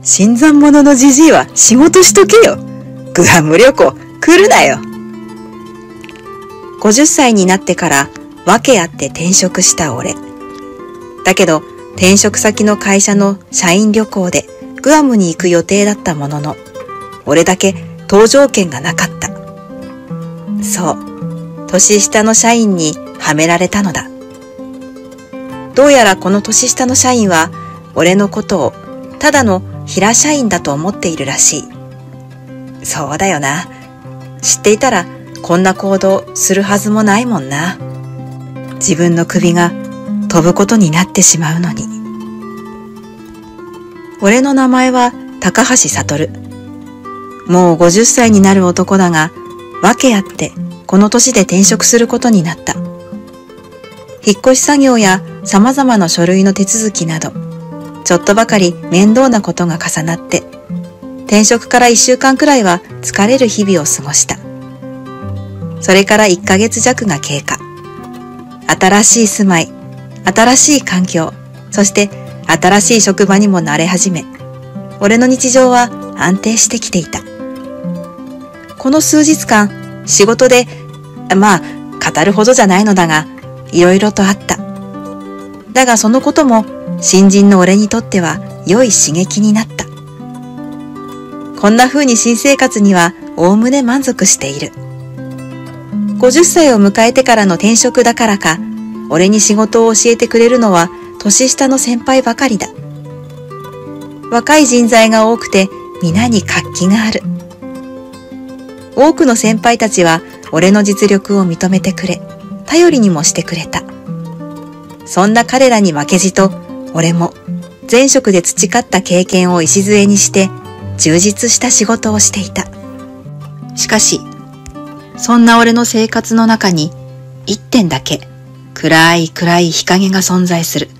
新参者のじじいは仕事しとけよ。グアム旅行来るなよ。 50歳になってから訳あって転職した俺。だけど転職先の会社の社員旅行でグアムに行く予定だったものの、俺だけ搭乗券がなかった。そう、年下の社員にはめられたのだ。どうやらこの年下の社員は俺のことをただの平社員だと思っているらしい。そうだよな。知っていたらこんな行動するはずもないもんな。自分の首が飛ぶことになってしまうのに。俺の名前は高橋悟。もう50歳になる男だが、訳あってこの年で転職することになった。引っ越し作業や様々な書類の手続きなど、ちょっとばかり面倒なことが重なって、転職から1週間くらいは疲れる日々を過ごした。それから1ヶ月弱が経過。新しい住まい、新しい環境、そして新しい職場にも慣れ始め、俺の日常は安定してきていた。この数日間、仕事で、語るほどじゃないのだが、いろいろとあった。だがそのことも新人の俺にとっては良い刺激になった。こんな風に新生活にはおおむね満足している。50歳を迎えてからの転職だからか、俺に仕事を教えてくれるのは年下の先輩ばかりだ。若い人材が多くて皆に活気がある。多くの先輩たちは俺の実力を認めてくれ、頼りにもしてくれた。そんな彼らに負けじと、俺も前職で培った経験を礎にして充実した仕事をしていた。しかし、そんな俺の生活の中に一点だけ暗い日陰が存在する。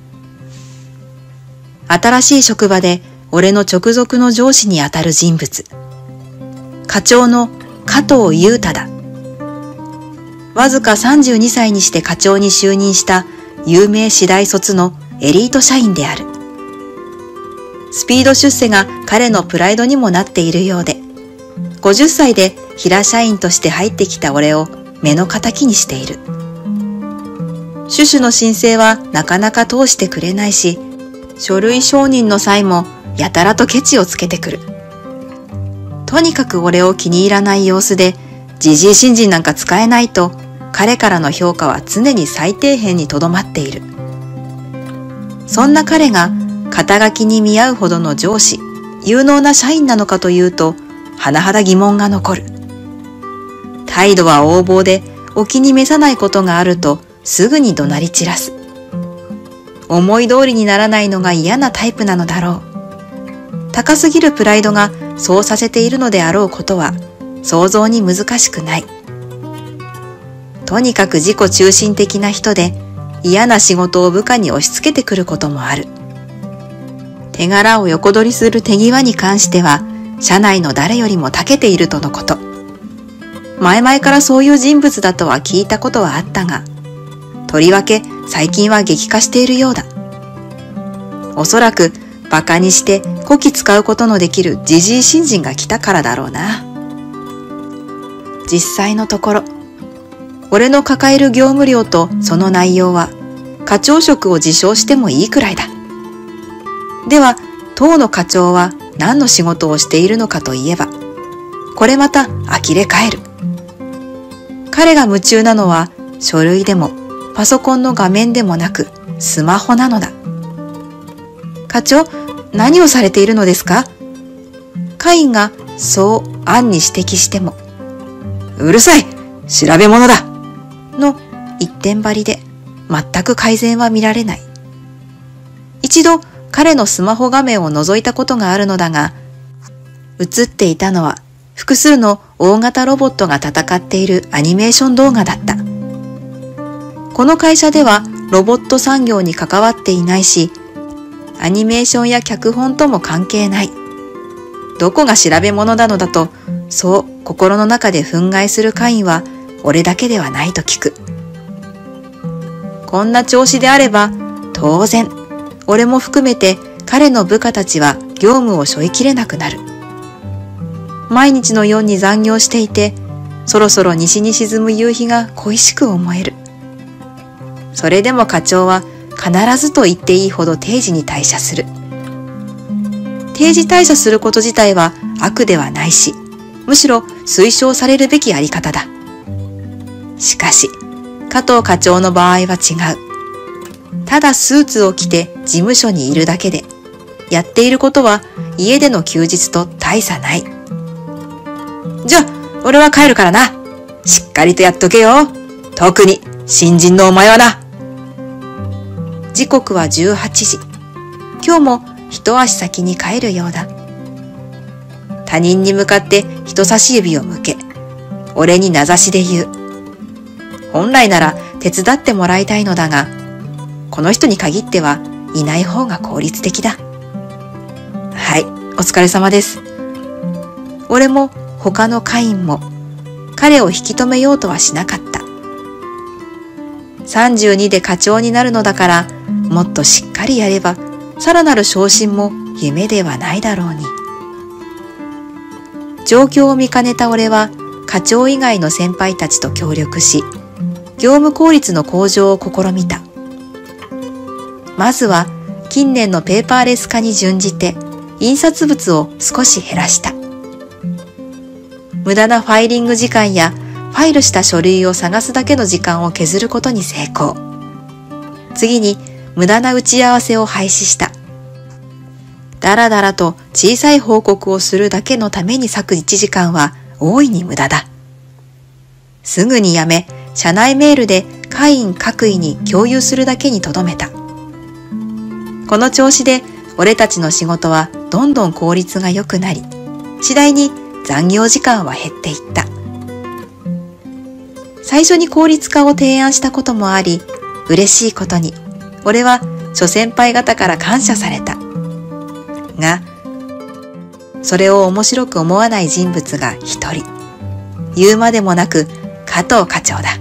新しい職場で俺の直属の上司にあたる人物。課長の加藤優太だ。わずか32歳にして課長に就任した有名私大卒のエリート社員である。スピード出世が彼のプライドにもなっているようで、50歳で平社員として入ってきた俺を目の敵にしている。種々の申請はなかなか通してくれないし、書類承認の際もやたらとケチをつけてくる。とにかく俺を気に入らない様子で、じじい新人なんか使えないと、彼からの評価は常に最底辺にとどまっている。そんな彼が肩書きに見合うほどの上司、有能な社員なのかというと、甚だ疑問が残る。態度は横暴で、お気に召さないことがあるとすぐに怒鳴り散らす。思い通りにならないのが嫌なタイプなのだろう。高すぎるプライドがそうさせているのであろうことは想像に難しくない。とにかく自己中心的な人で、嫌な仕事を部下に押し付けてくることもある。手柄を横取りする手際に関しては、社内の誰よりも長けているとのこと。前々からそういう人物だとは聞いたことはあったが、とりわけ最近は激化しているようだ。おそらく馬鹿にしてこき使うことのできるじじい新人が来たからだろうな。実際のところ、俺の抱える業務量とその内容は課長職を自称してもいいくらいだ。では、当の課長は何の仕事をしているのかといえば、これまた呆れ返る。彼が夢中なのは書類でもパソコンの画面でもなくスマホなのだ。課長、何をされているのですか？課員がそう暗に指摘しても、うるさい！調べ物だ！の一点張りで全く改善は見られない。一度彼のスマホ画面を覗いたことがあるのだが、映っていたのは複数の大型ロボットが戦っているアニメーション動画だった。この会社ではロボット産業に関わっていないし、アニメーションや脚本とも関係ない。どこが調べ物なのだと、そう心の中で憤慨する課員は俺だけではないと聞く。こんな調子であれば、当然、俺も含めて彼の部下たちは業務を背負いきれなくなる。毎日のように残業していて、そろそろ西に沈む夕日が恋しく思える。それでも課長は必ずと言っていいほど定時に退社する。定時退社すること自体は悪ではないし、むしろ推奨されるべきやり方だ。しかし、加藤課長の場合は違う。ただスーツを着て事務所にいるだけで、やっていることは家での休日と大差ない。じゃあ、俺は帰るからな。しっかりとやっとけよ。特に新人のお前はな。時刻は18時。今日も一足先に帰るようだ。他人に向かって人差し指を向け、俺に名指しで言う。本来なら手伝ってもらいたいのだが、この人に限ってはいない方が効率的だ。はい、お疲れ様です。俺も他の課員も彼を引き止めようとはしなかった。32で課長になるのだから、もっとしっかりやれば、さらなる昇進も夢ではないだろうに。状況を見かねた俺は、課長以外の先輩たちと協力し、業務効率の向上を試みた。まずは、近年のペーパーレス化に準じて、印刷物を少し減らした。無駄なファイリング時間や、ファイルした書類を探すだけの時間を削ることに成功。次に、無駄な打ち合わせを廃止した。だらだらと小さい報告をするだけのために割く1時間は大いに無駄だ。すぐにやめ、社内メールで課員各位に共有するだけにとどめた。この調子で俺たちの仕事はどんどん効率が良くなり、次第に残業時間は減っていった。最初に効率化を提案したこともあり、嬉しいことに俺は諸先輩方から感謝された。が、それを面白く思わない人物が一人。言うまでもなく加藤課長だ。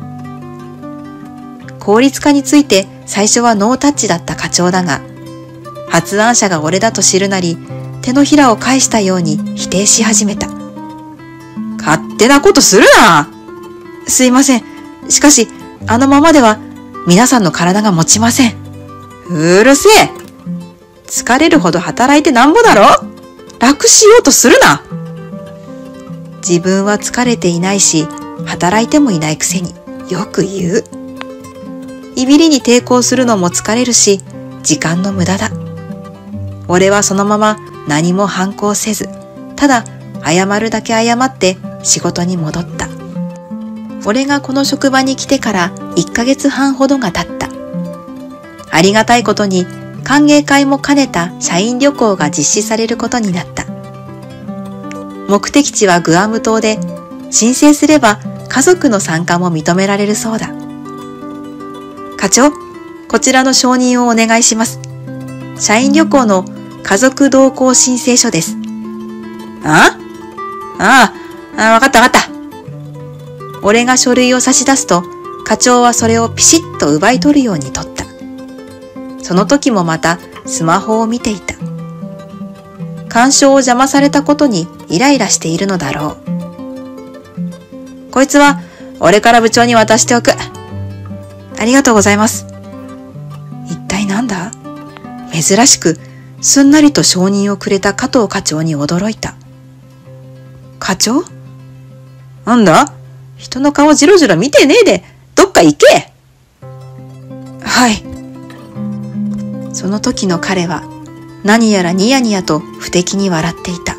効率化について最初はノータッチだった課長だが、発案者が俺だと知るなり、手のひらを返したように否定し始めた。勝手なことするな！すいません。しかし、あのままでは皆さんの体が持ちません。うるせえ！疲れるほど働いてなんぼだろ？楽しようとするな！自分は疲れていないし、働いてもいないくせによく言う。いびりに抵抗するのも疲れるし、時間の無駄だ。俺はそのまま何も反抗せず、ただ謝るだけ謝って仕事に戻った。俺がこの職場に来てから1ヶ月半ほどが経った。ありがたいことに歓迎会も兼ねた社員旅行が実施されることになった。目的地はグアム島で、申請すれば家族の参加も認められるそうだ。課長、こちらの承認をお願いします。社員旅行の家族同行申請書です。わかったわかった。俺が書類を差し出すと、課長はそれをピシッと奪い取るように取った。その時もまたスマホを見ていた。干渉を邪魔されたことにイライラしているのだろう。こいつは俺から部長に渡しておく。ありがとうございます。一体なんだ？珍しくすんなりと承認をくれた加藤課長に驚いた。課長？なんだ？人の顔じろじろ見てねえで、どっか行け！はい。その時の彼は何やらニヤニヤと不敵に笑っていた。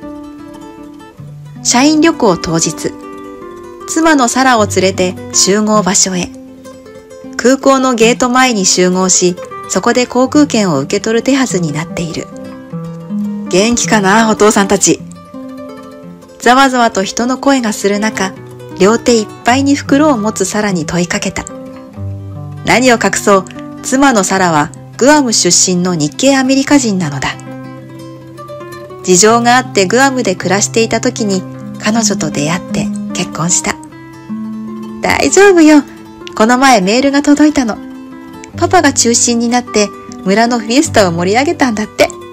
社員旅行当日、妻のサラを連れて集合場所へ。空港のゲート前に集合し、そこで航空券を受け取る手はずになっている。元気かな、お父さんたち。ざわざわと人の声がする中、両手いっぱいに袋を持つサラに問いかけた。何を隠そう、妻のサラはグアム出身の日系アメリカ人なのだ。事情があってグアムで暮らしていた時に彼女と出会って結婚した。大丈夫よ。この前メールが届いたの。パパが中心になって村のフィエスタを盛り上げたんだって。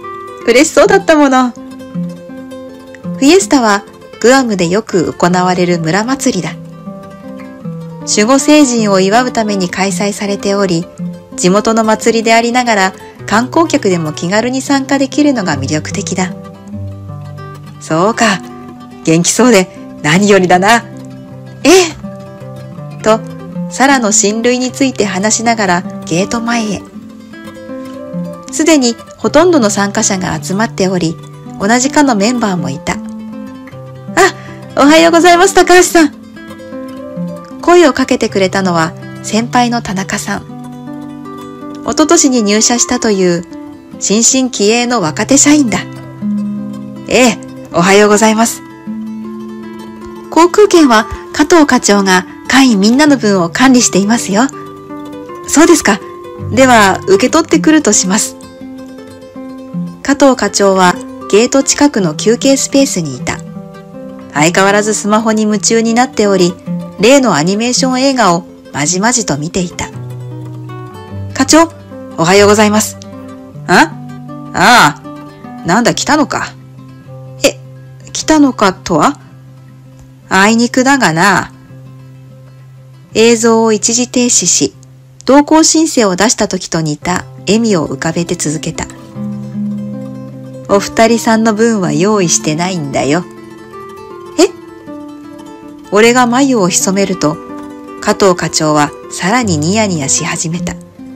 嬉しそうだったもの。フィエスタはグアムでよく行われる村祭りだ。守護聖人を祝うために開催されており、地元の祭りでありながら観光客でも気軽に参加できるのが魅力的だ。そうか、元気そうで何よりだな。ええ。と、サラの親類について話しながらゲート前へ。すでにほとんどの参加者が集まっており、同じ課のメンバーもいた。あ、おはようございます、高橋さん。声をかけてくれたのは先輩の田中さん。一昨年に入社したという新進気鋭の若手社員だ。ええ、おはようございます。航空券は加藤課長が会員みんなの分を管理していますよ。そうですか。では受け取ってくるとします。加藤課長はゲート近くの休憩スペースにいた。相変わらずスマホに夢中になっており、例のアニメーション映画をまじまじと見ていた。課長、おはようございます。ああ、なんだ来たのか。来たのかとは？あいにくだがな。映像を一時停止し、同行申請を出した時と似た笑みを浮かべて続けた。お二人さんの分は用意してないんだよ。俺が眉を潜めると、加藤課長はさらにニヤニヤし始めた。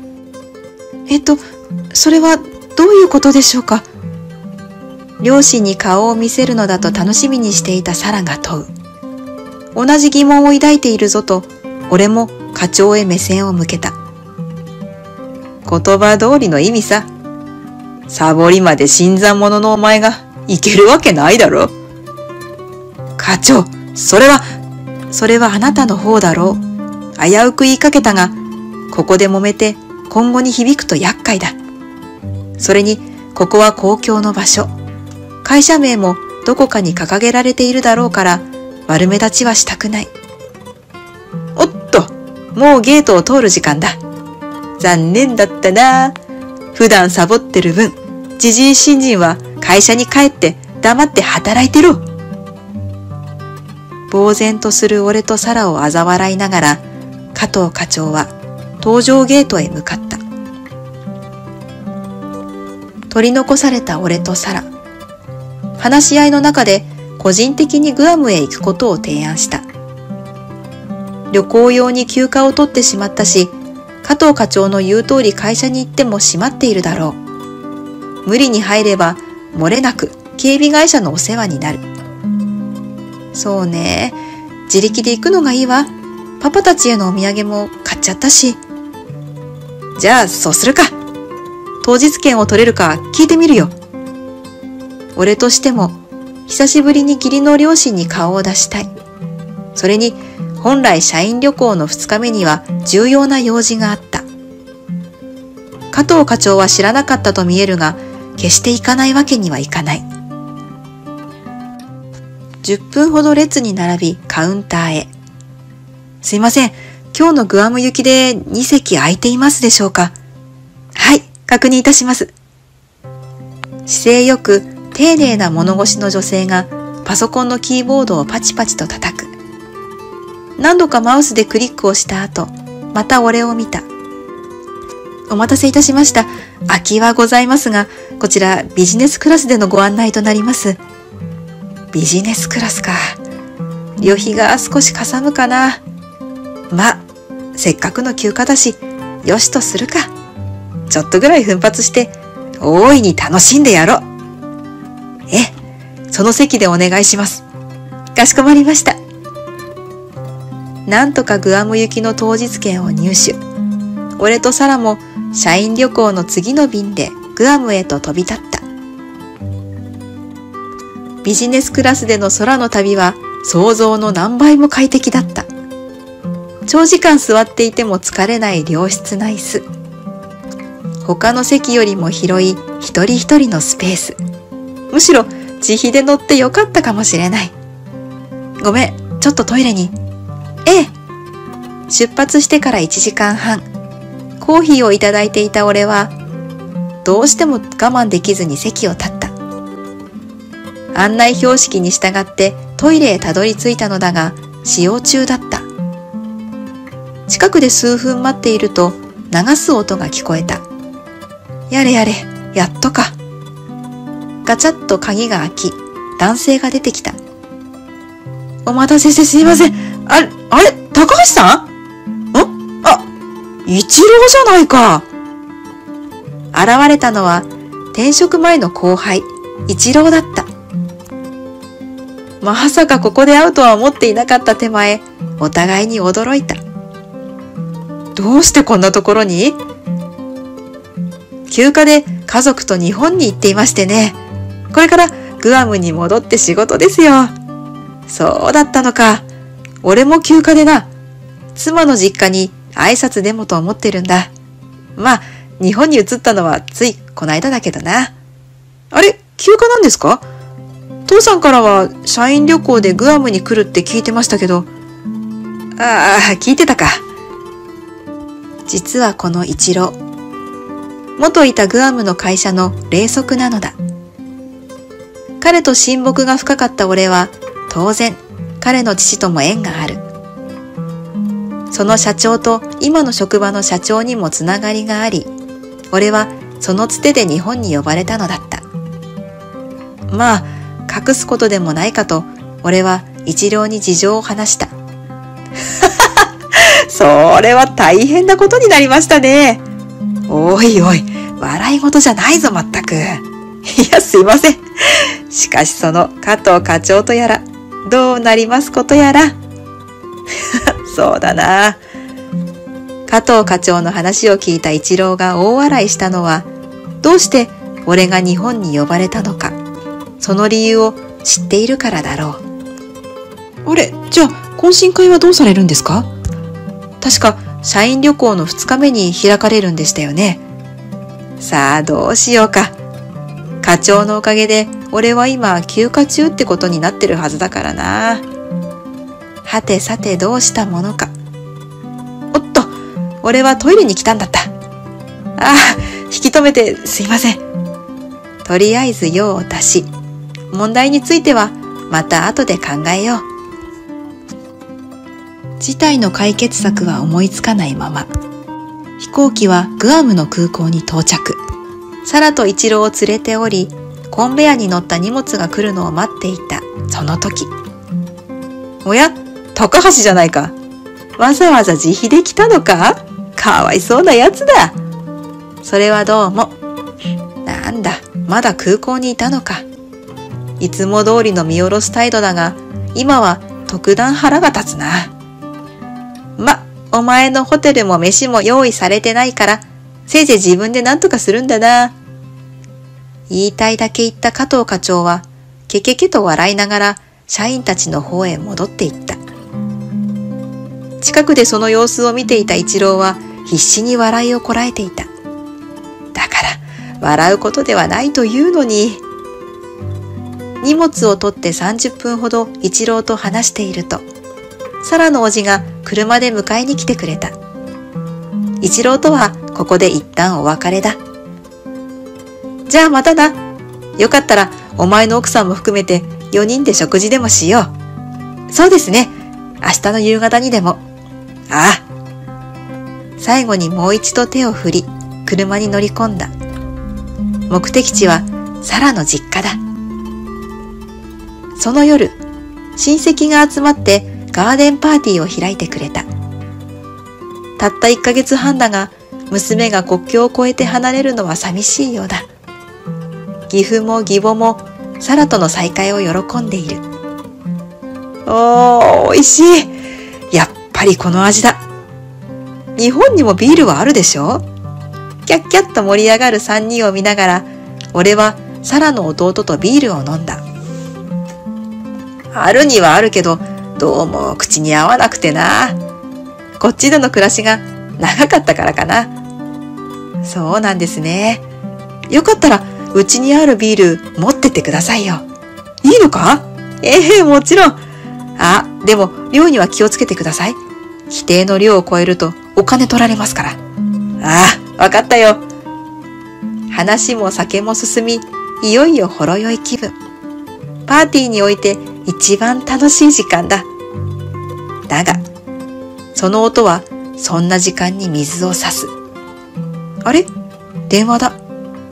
それはどういうことでしょうか。両親に顔を見せるのだと楽しみにしていたサラが問う。同じ疑問を抱いているぞと、俺も課長へ目線を向けた。言葉通りの意味さ。サボりまで新参者のお前がいけるわけないだろ。課長、それはあなたの方だろう。危うく言いかけたが、ここで揉めて今後に響くと厄介だ。それに、ここは公共の場所。会社名もどこかに掲げられているだろうから、悪目立ちはしたくない。おっと、もうゲートを通る時間だ。残念だったな。普段サボってる分、じじい新人は会社に帰って黙って働いてろ。呆然とする俺とサラを嘲笑いながら、加藤課長は搭乗ゲートへ向かった。取り残された俺とサラ。話し合いの中で個人的にグアムへ行くことを提案した。旅行用に休暇を取ってしまったし、加藤課長の言う通り会社に行っても閉まっているだろう。無理に入れば漏れなく警備会社のお世話になる。そうね。自力で行くのがいいわ。パパたちへのお土産も買っちゃったし。じゃあそうするか。当日券を取れるか聞いてみるよ。俺としても久しぶりに義理の両親に顔を出したい。それに本来社員旅行の2日目には重要な用事があった。加藤課長は知らなかったと見えるが、決して行かないわけにはいかない。10分ほど列に並びカウンターへ。すいません、今日のグアム行きで2席空いていますでしょうか。はい、確認いたします。姿勢よく丁寧な物腰の女性がパソコンのキーボードをパチパチと叩く。何度かマウスでクリックをした後、また俺を見た。お待たせいたしました。空きはございますが、こちらビジネスクラスでのご案内となります。ビジネスクラスか。旅費が少しかさむかな。まあ、せっかくの休暇だし、よしとするか。ちょっとぐらい奮発して、大いに楽しんでやろう。その席でお願いします。かしこまりました。なんとかグアム行きの当日券を入手。俺とサラも社員旅行の次の便でグアムへと飛び立った。ビジネスクラスでの空の旅は想像の何倍も快適だった。長時間座っていても疲れない良質な椅子。他の席よりも広い一人一人のスペース。むしろ自費で乗ってよかったかもしれない。ごめん、ちょっとトイレに。出発してから1時間半、コーヒーをいただいていた俺は、どうしても我慢できずに席を立った。 案内標識に従ってトイレへたどり着いたのだが、使用中だった。近くで数分待っていると、流す音が聞こえた。やれやれ、やっとか。ガチャッと鍵が開き、男性が出てきた。お待たせしてすいません。あれ、高橋さん？一郎じゃないか。現れたのは、転職前の後輩、一郎だった。まさかここで会うとは思っていなかった手前、お互いに驚いた。どうしてこんなところに？休暇で家族と日本に行っていましてね。これからグアムに戻って仕事ですよ。そうだったのか。俺も休暇でな。妻の実家に挨拶でもと思ってるんだ。まあ、日本に移ったのはついこないだだけどな。あれ、休暇なんですか？父さんからは社員旅行でグアムに来るって聞いてましたけど。ああ、聞いてたか。実はこの一郎、元いたグアムの会社の霊側なのだ。彼と親睦が深かった俺は、当然彼の父とも縁がある。その社長と今の職場の社長にもつながりがあり、俺はそのつてで日本に呼ばれたのだった。まあ、隠すことでもないかと、俺は一郎に事情を話した。それは大変なことになりましたね。おいおい、笑い事じゃないぞまったく。いや、すいません。しかしその加藤課長とやら、どうなりますことやら。そうだな。加藤課長の話を聞いた一郎が大笑いしたのは、どうして俺が日本に呼ばれたのか、その理由を知っているからだろう。あれ、じゃあ懇親会はどうされるんですか？確か社員旅行の2日目に開かれるんでしたよね。さあどうしようか。課長のおかげで俺は今休暇中ってことになってるはずだからな。はてさてどうしたものか。おっと、俺はトイレに来たんだった。ああ、引き止めてすいません。とりあえず用を足し、問題についてはまた後で考えよう。事態の解決策は思いつかないまま、飛行機はグアムの空港に到着。サラと一郎を連れており、コンベヤに乗った荷物が来るのを待っていたその時。おや、高橋じゃないか。わざわざ自費で来たのか？かわいそうなやつだ。それはどうも。なんだ、まだ空港にいたのか。いつも通りの見下ろす態度だが、今は特段腹が立つな。ま、お前のホテルも飯も用意されてないから、せいぜい自分で何とかするんだな。言いたいだけ言った加藤課長は、ケケケと笑いながら社員たちの方へ戻っていった。近くでその様子を見ていた一郎は必死に笑いをこらえていた。だから笑うことではないというのに。荷物を取って30分ほど一郎と話していると、サラのおじが車で迎えに来てくれた。一郎とはここで一旦お別れだ。じゃあまたな。よかったらお前の奥さんも含めて4人で食事でもしよう。そうですね。明日の夕方にでも。ああ。最後にもう一度手を振り、車に乗り込んだ。目的地はサラの実家だ。その夜、親戚が集まってガーデンパーティーを開いてくれた。たった1ヶ月半だが、娘が国境を越えて離れるのは寂しいようだ。義父も義母もサラとの再会を喜んでいる。おー、美味しい。やっぱりこの味だ。日本にもビールはあるでしょ？キャッキャッと盛り上がる3人を見ながら、俺はサラの弟とビールを飲んだ。あるにはあるけど、どうも口に合わなくてな。こっちでの暮らしが長かったからかな。そうなんですね。よかったらうちにあるビール持ってってくださいよ。いいのか？もちろん。あ、でも量には気をつけてください。規定の量を超えるとお金取られますから。ああ、わかったよ。話も酒も進み、いよいよほろ酔い気分。 パーティーにおいて一番楽しい時間だ。だが、その音はそんな時間に水を差す。あれ？電話だ。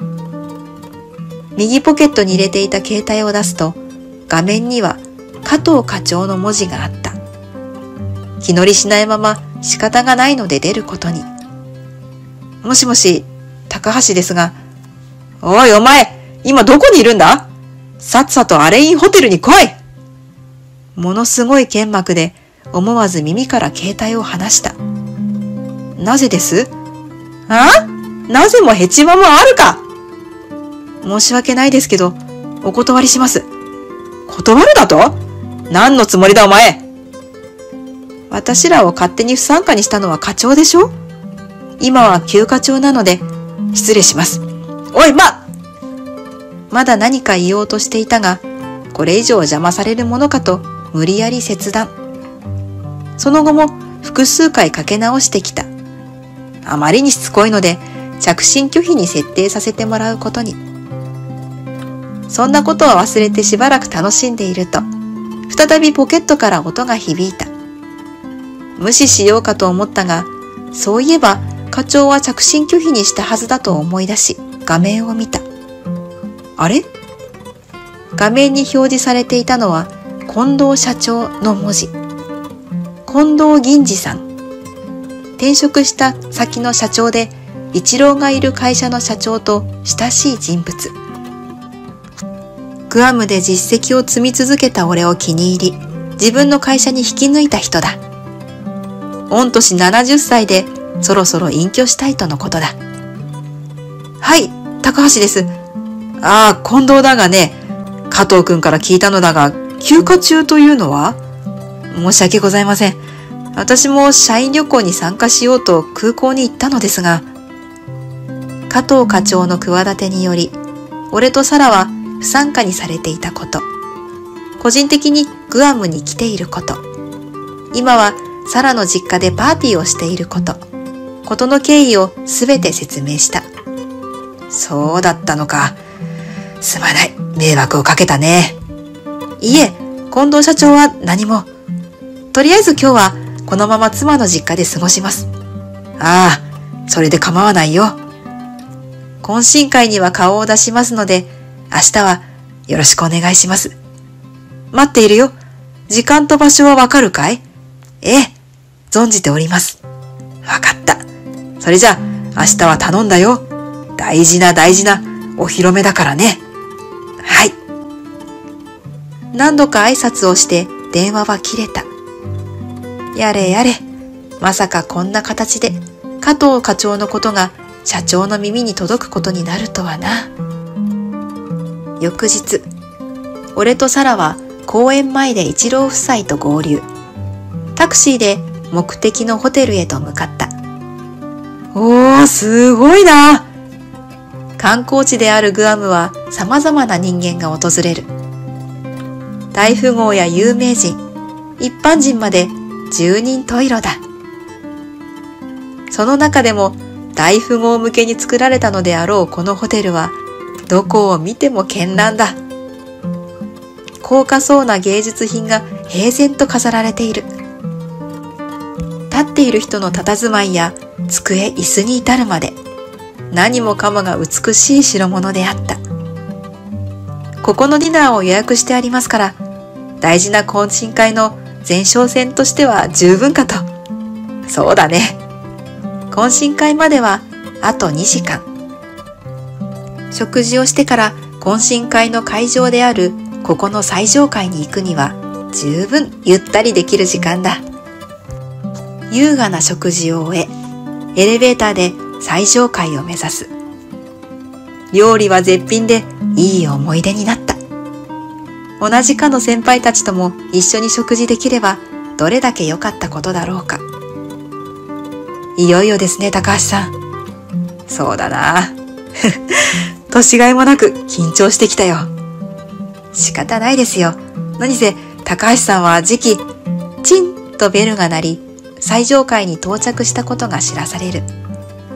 右ポケットに入れていた携帯を出すと、画面には加藤課長の文字があった。気乗りしないまま仕方がないので出ることに。もしもし、高橋ですが。おいお前、今どこにいるんだ？さっさとアレインホテルに来い！ものすごい剣幕で思わず耳から携帯を離した。なぜです？あ？なぜもヘチマもあるか？申し訳ないですけど、お断りします。断るだと？何のつもりだお前？私らを勝手に不参加にしたのは課長でしょ？今は休課長なので、失礼します。おい、まだ何か言おうとしていたが、これ以上邪魔されるものかと無理やり切断。その後も複数回かけ直してきた。あまりにしつこいので、着信拒否に設定させてもらうことに。そんなことを忘れてしばらく楽しんでいると、再びポケットから音が響いた。無視しようかと思ったが、そういえば課長は着信拒否にしたはずだと思い出し、画面を見た。あれ？画面に表示されていたのは、近藤社長の文字。近藤銀次さん。転職した先の社長で、一郎がいる会社の社長と親しい人物。グアムで実績を積み続けた俺を気に入り、自分の会社に引き抜いた人だ。御年70歳でそろそろ隠居したいとのことだ。はい、高橋です。ああ、近藤だがね、加藤くんから聞いたのだが、休暇中というのは？申し訳ございません。私も社員旅行に参加しようと空港に行ったのですが、加藤課長の企てにより、俺とサラは不参加にされていたこと、個人的にグアムに来ていること、今はサラの実家でパーティーをしていること、ことの経緯をすべて説明した。そうだったのか。すまない。迷惑をかけたね。いえ、近藤社長は何も。とりあえず今日はこのまま妻の実家で過ごします。ああ、それで構わないよ。懇親会には顔を出しますので、明日はよろしくお願いします。待っているよ。時間と場所はわかるかい？ええ、存じております。わかった。それじゃあ、明日は頼んだよ。大事なお披露目だからね。はい。何度か挨拶をして電話は切れた。やれやれ、まさかこんな形で加藤課長のことが社長の耳に届くことになるとはな。翌日、俺とサラは公園前で一郎夫妻と合流。タクシーで目的のホテルへと向かった。おー、すごいな。観光地であるグアムは様々な人間が訪れる。大富豪や有名人、一般人まで十人十色だ。その中でも大富豪向けに作られたのであろうこのホテルは、どこを見ても絢爛だ。高価そうな芸術品が平然と飾られている。立っている人の佇まいや机、椅子に至るまで、何もかもが美しい代物であった。ここのディナーを予約してありますから、大事な懇親会の前哨戦としては十分かと。そうだね。懇親会まではあと2時間。食事をしてから懇親会の会場であるここの最上階に行くには十分ゆったりできる時間だ。優雅な食事を終え、エレベーターで最上階を目指す。料理は絶品でいい思い出になった。同じ課の先輩たちとも一緒に食事できればどれだけ良かったことだろうか。いよいよですね、高橋さん。そうだな。年がいもなく緊張してきたよ。仕方ないですよ。何せ高橋さんは次期、チンとベルが鳴り、最上階に到着したことが知らされる。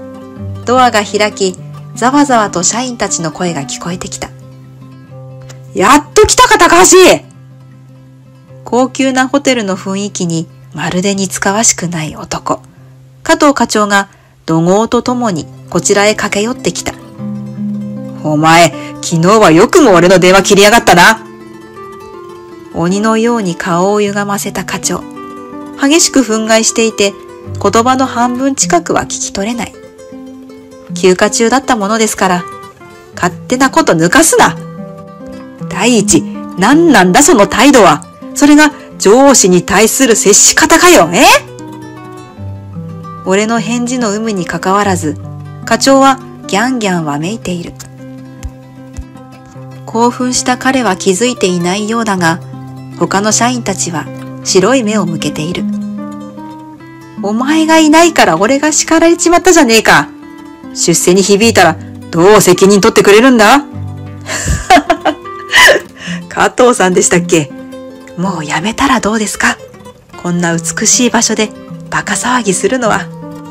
ドアが開き、ざわざわと社員たちの声が聞こえてきた。 やっと来たか、高橋。 高級なホテルの雰囲気にまるで似つかわしくない男。加藤課長が怒号とともにこちらへ駆け寄ってきた。 お前、昨日はよくも俺の電話切りやがったな。 鬼のように顔を歪ませた課長。激しく憤慨していて、言葉の半分近くは聞き取れない。休暇中だったものですから、 勝手なこと抜かすな。第一、何なんだその態度は。それが上司に対する接し方かよ、 俺の返事の有無にかかわらず、課長はギャンギャンわめいている。興奮した彼は気づいていないようだが、他の社員たちは白い目を向けている。 お前がいないから俺が叱られちまったじゃねえか。出世に響いたらどう責任取ってくれるんだ。加藤さんでしたっけ。 もうやめたらどうですか。こんな美しい場所でバカ騒ぎするのは。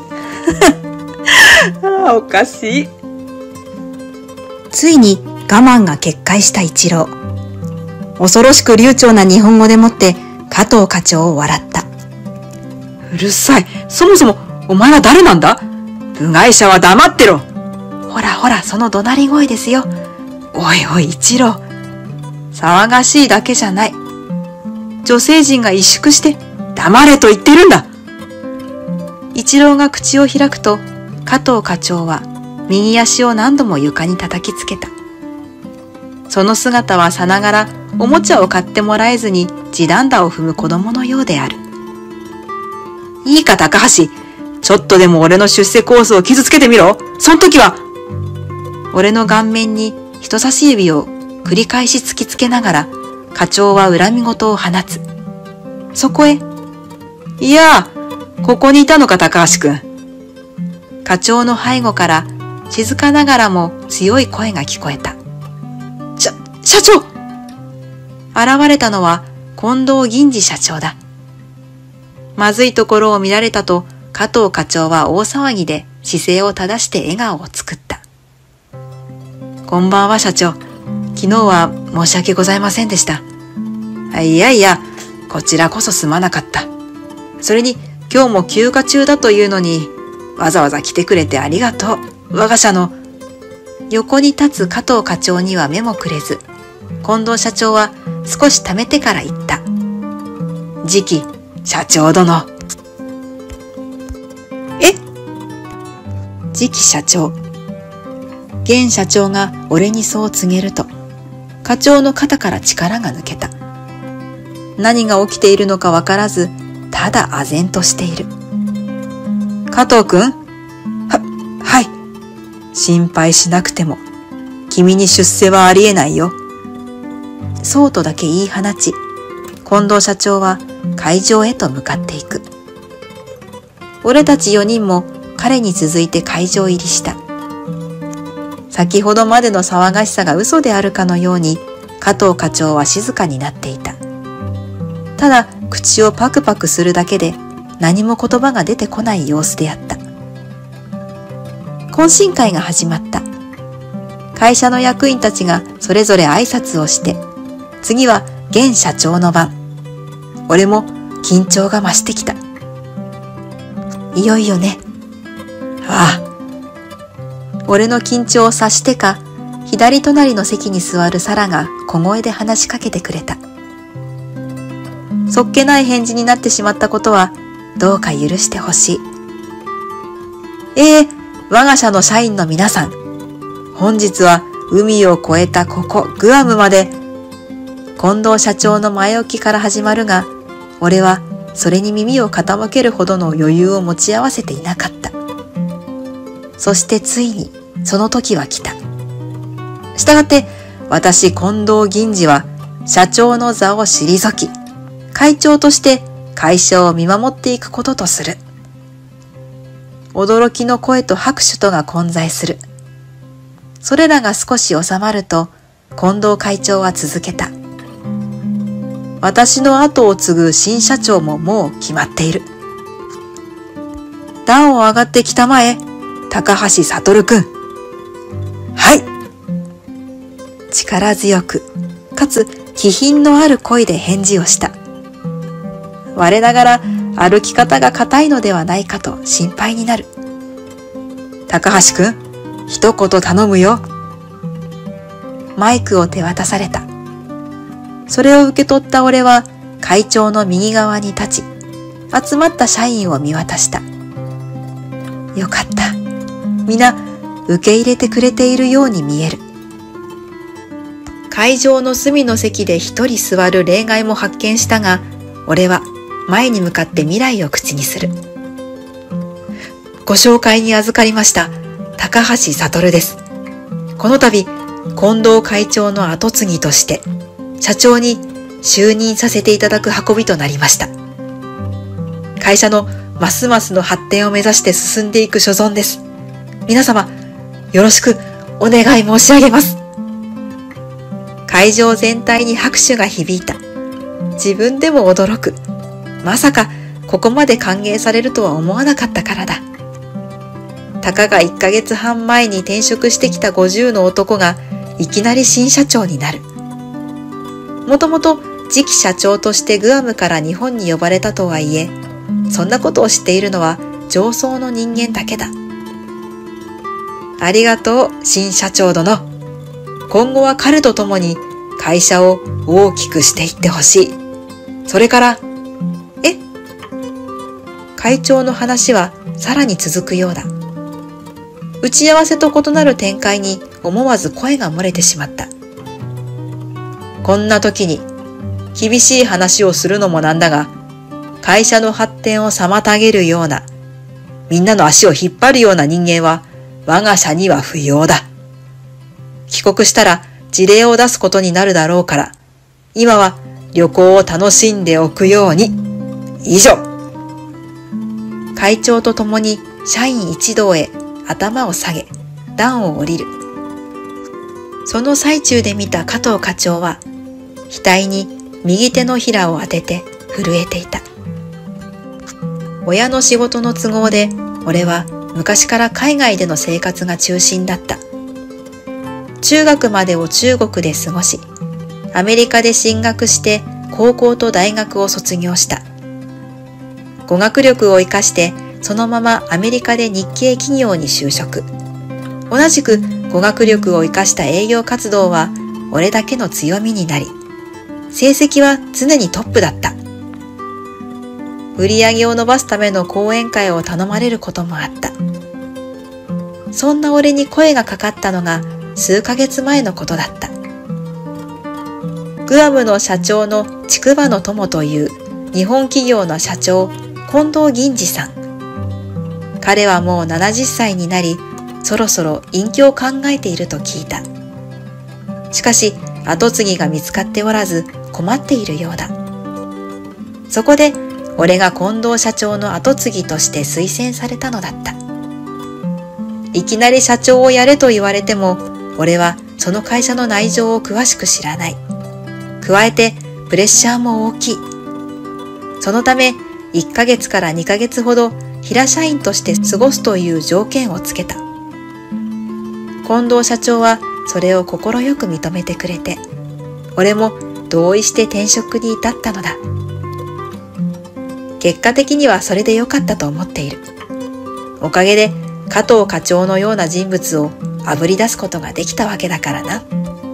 おかしい。 ついに我慢が決壊した一郎。恐ろしく流暢な日本語でもって加藤課長を笑った。 うるさい。そもそもお前は誰なんだ。部外者は黙ってろ。 ほらほら、その怒鳴り声ですよ。 おいおい一郎。 騒がしいだけじゃない。女性陣が萎縮して黙れと言ってるんだ。 一郎が口を開くと、加藤課長は右足を何度も床に叩きつけた。その姿はさながらおもちゃを買ってもらえずに地団打を踏む子供のようである。 いいか高橋、ちょっとでも俺の出世コースを傷つけてみろ。その時は。 俺の顔面に人差し指を繰り返し突きつけながら、課長は恨み言を放つ。そこへ、 いやあ、ここにいたのか高橋くん。 課長の背後から静かながらも強い声が聞こえた。 社長。 現れたのは近藤銀次社長だ。まずいところを見られたと加藤課長は大騒ぎで姿勢を正して笑顔を作った。こんばんは社長。昨日は申し訳ございませんでした。 いやいや、こちらこそすまなかった。それに今日も休暇中だというのに、わざわざ来てくれてありがとう。我が社の。 横に立つ加藤課長には目もくれず、近藤社長は少しためてから言った。 次期社長殿。 次期社長。現社長が俺にそう告げると、課長の肩から力が抜けた。何が起きているのかわからず、ただ唖然としている。 加藤くん？はい。心配しなくても、君に出世はありえないよ。 そうとだけ言い放ち、近藤社長は会場へと向かっていく。俺たち4人も彼に続いて会場入りした。先ほどまでの騒がしさが嘘であるかのように、加藤課長は静かになっていた。ただ口をパクパクするだけで何も言葉が出てこない様子であった。懇親会が始まった。会社の役員たちがそれぞれ挨拶をして、次は現社長の番。俺も緊張が増してきた。いよいよね。 ああ。 俺の緊張を察してか、左隣の席に座るサラが小声で話しかけてくれた。そっけない返事になってしまったことはどうか許してほしい。我が社の社員の皆さん、本日は海を越えたここグアムまで、近藤社長の前置きから始まるが、俺はそれに耳を傾けるほどの余裕を持ち合わせていなかった。そしてついにその時は来た。したがって私近藤銀次は社長の座を退き、会長として会社を見守っていくこととする。驚きの声と拍手とが混在する。それらが少し収まると、近藤会長は続けた。私の後を継ぐ新社長ももう決まっている。段を上がってきたまえ、高橋悟くん。 はい。 力強く、 かつ気品のある声で返事をした。我ながら歩き方が硬いのではないかと心配になる。高橋くん、一言頼むよ。マイクを手渡された。それを受け取った俺は会長の右側に立ち、集まった社員を見渡した。よかった。皆受け入れてくれているように見える。会場の隅の席で一人座る例外も発見したが、俺は前に向かって未来を口にする。ご紹介に預かりました高橋悟です。この度近藤会長の後継ぎとして社長に就任させていただく運びとなりました。会社のますますの発展を目指して進んでいく所存です。皆様よろしくお願い申し上げます。会場全体に拍手が響いた。自分でも驚く。まさかここまで歓迎されるとは思わなかったからだ。たかが1ヶ月半前に転職してきた50の男がいきなり新社長になる。もともと次期社長としてグアムから日本に呼ばれたとはいえ、そんなことを知っているのは上層の人間だけだ。ありがとう、新社長殿。今後は彼と共に会社を大きくしていってほしい。それから、会長の話はさらに続くようだ。打ち合わせと異なる展開に思わず声が漏れてしまった。こんな時に厳しい話をするのもなんだが、会社の発展を妨げるような、みんなの足を引っ張るような人間は我が社には不要だ。帰国したら辞令を出すことになるだろうから、今は旅行を楽しんでおくように。以上。会長と共に社員一同へ頭を下げ、段を降りる。その最中で見た加藤課長は、額に右手のひらを当てて震えていた。親の仕事の都合で、俺は昔から海外での生活が中心だった。中学までを中国で過ごし、アメリカで進学して高校と大学を卒業した。語学力を生かしてそのままアメリカで日系企業に就職。同じく語学力を生かした営業活動は俺だけの強みになり、成績は常にトップだった。売り上げを伸ばすための講演会を頼まれることもあった。そんな俺に声がかかったのが数ヶ月前のことだった。グアムの社長の筑波の友という日本企業の社長、近藤銀次さん。彼はもう70歳になり、そろそろ隠居を考えていると聞いた。しかし、後継ぎが見つかっておらず困っているようだ。そこで、俺が近藤社長の後継ぎとして推薦されたのだった。いきなり社長をやれと言われても、俺はその会社の内情を詳しく知らない。加えて、プレッシャーも大きい。そのため、1ヶ月から2ヶ月ほど平社員として過ごすという条件をつけた。近藤社長はそれを快く認めてくれて、俺も同意して転職に至ったのだ。結果的にはそれで良かったと思っている。おかげで加藤課長のような人物をあぶり出すことができたわけだからな。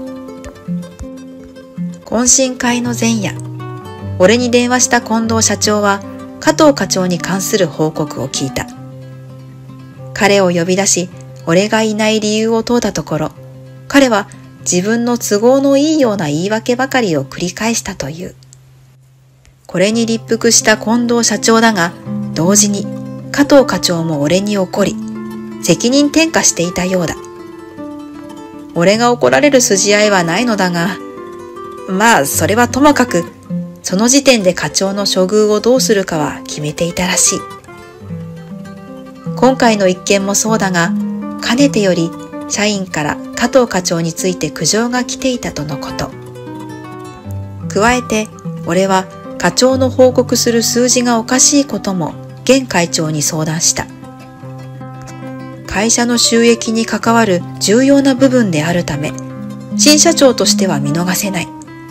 懇親会の前夜、俺に電話した近藤社長は加藤課長に関する報告を聞いた。彼を呼び出し、俺がいない理由を問うたところ、彼は自分の都合のいいような言い訳ばかりを繰り返したという。これに立腹した近藤社長だが、同時に加藤課長も俺に怒り、責任転嫁していたようだ。俺が怒られる筋合いはないのだが、まあそれはともかく、その時点で課長の処遇をどうするかは決めていたらしい。今回の一件もそうだが、かねてより社員から加藤課長について苦情が来ていたとのこと。加えて、俺は課長の報告する数字がおかしいことも現会長に相談した。会社の収益に関わる重要な部分であるため、新社長としては見逃せない。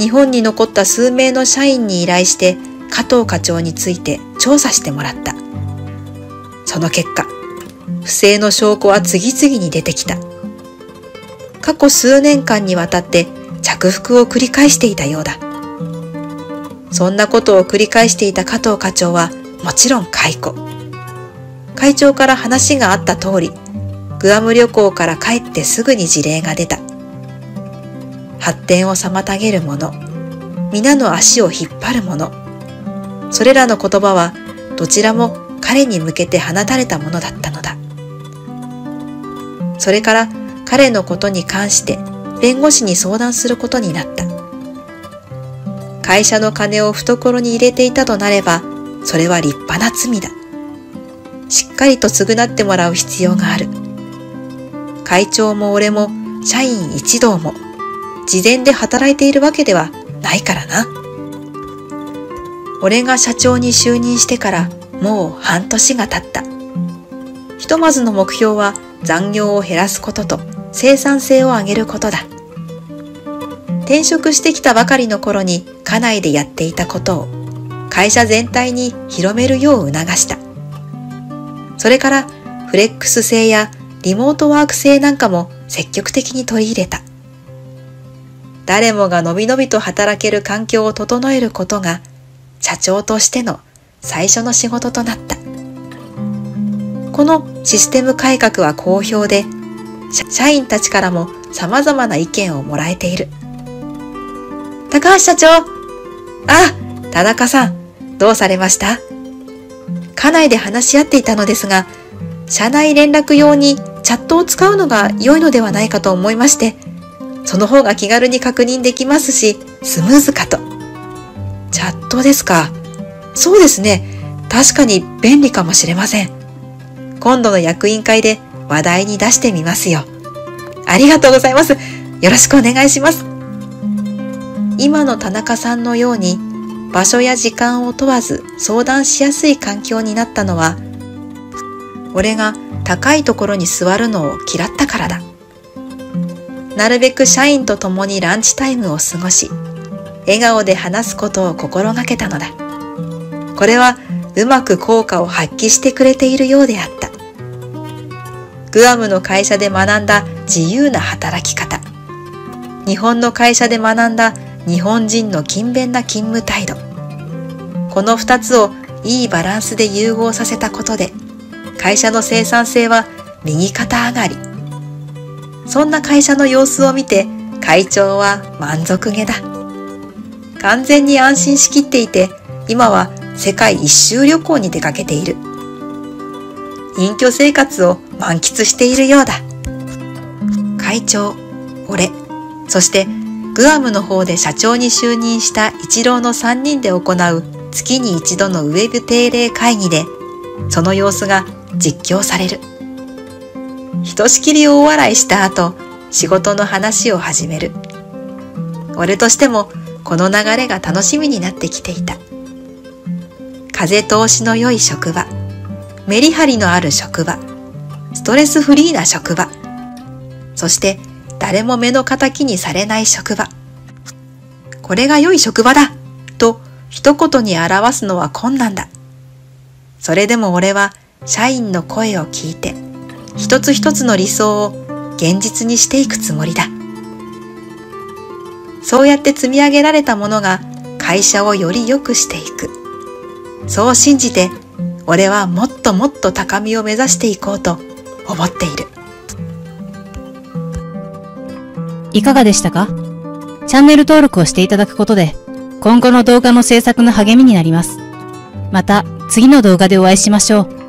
日本に残った数名の社員に依頼して加藤課長について調査してもらった。その結果、不正の証拠は次々に出てきた。過去数年間にわたって着服を繰り返していたようだ。そんなことを繰り返していた加藤課長はもちろん解雇。会長から話があった通り、グアム旅行から帰ってすぐに辞令が出た。発展を妨げるもの、皆の足を引っ張るもの、それらの言葉はどちらも彼に向けて放たれたものだったのだ。それから彼のことに関して弁護士に相談することになった。会社の金を懐に入れていたとなれば、それは立派な罪だ。しっかりと償ってもらう必要がある。会長も俺も社員一同も事前で働いているわけではないからな。俺が社長に就任してからもう半年が経った。ひとまずの目標は残業を減らすことと生産性を上げることだ。転職してきたばかりの頃に家内でやっていたことを会社全体に広めるよう促した。それからフレックス制やリモートワーク制なんかも積極的に取り入れた。誰もがのびのびと働ける環境を整えることが社長としての最初の仕事となった。このシステム改革は好評で、社員たちからも様々な意見をもらえている。高橋社長、田中さん、どうされました？家内で話し合っていたのですが、社内連絡用にチャットを使うのが良いのではないかと思いまして、その方が気軽に確認できますし、スムーズかと。チャットですか。そうですね。確かに便利かもしれません。今度の役員会で話題に出してみますよ。ありがとうございます。よろしくお願いします。今の田中さんのように、場所や時間を問わず相談しやすい環境になったのは、俺が高いところに座るのを嫌ったからだ。なるべく社員と共にランチタイムを過ごし、笑顔で話すことを心がけたのだ。これはうまく効果を発揮してくれているようであった。グアムの会社で学んだ自由な働き方、日本の会社で学んだ日本人の勤勉な勤務態度、この二つをいいバランスで融合させたことで、会社の生産性は右肩上がり。そんな会社の様子を見て会長は満足げだ。完全に安心しきっていて、今は世界一周旅行に出かけている。隠居生活を満喫しているようだ。会長、俺、そしてグアムの方で社長に就任した一郎の3人で行う月に一度のウェブ定例会議で、その様子が実況される。ひとしきり大笑いした後、仕事の話を始める。俺としてもこの流れが楽しみになってきていた。風通しの良い職場、メリハリのある職場、ストレスフリーな職場、そして誰も目の敵にされない職場。これが良い職場だと一言に表すのは困難だ。それでも俺は社員の声を聞いて、一つ一つの理想を現実にしていくつもりだ。そうやって積み上げられたものが会社をより良くしていく。そう信じて、俺はもっともっと高みを目指していこうと思っている。 いかがでしたか？チャンネル登録をしていただくことで、今後の動画の制作の励みになります。また次の動画でお会いしましょう。